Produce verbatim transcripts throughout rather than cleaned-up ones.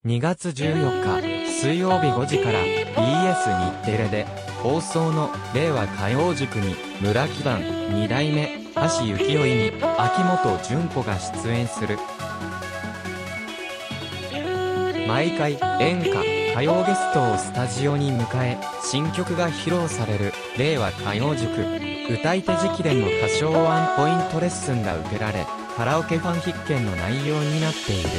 にがつじゅうよっか水曜日ごじから ビーエス 日テレで放送の令和歌謡塾に村木団に代目橋幸夫に秋元順子が出演する。毎回演歌歌謡ゲストをスタジオに迎え新曲が披露される令和歌謡塾。歌い手直伝の歌唱ワンポイントレッスンが受けられカラオケファン必見の内容になっている。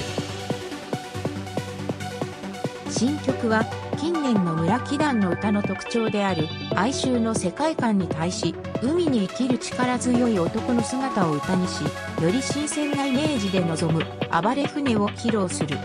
新曲は近年の村木団の歌の特徴である哀愁の世界観に対し、海に生きる力強い男の姿を歌にし、より新鮮なイメージで臨む暴れ船を披露する。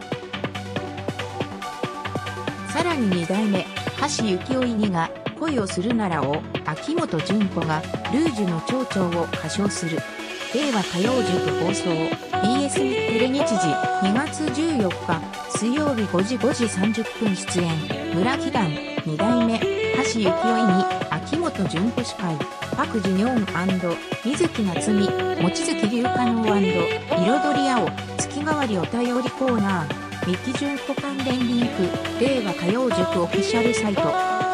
さらにに代目橋幸夫にが恋をするならを秋元順子がルージュの蝶々を歌唱する。令和歌謡塾放送 ビーエス 日テレ日時にがつじゅうよっか水曜日ごじごじさんじゅっぷん出演村木団に代目橋幸夫に秋元順子司会パクジニョン&水木夏美望月龍華能&彩り青月替わりお便りコーナー三木順子関連リンク令和歌謡塾オフィシャルサイト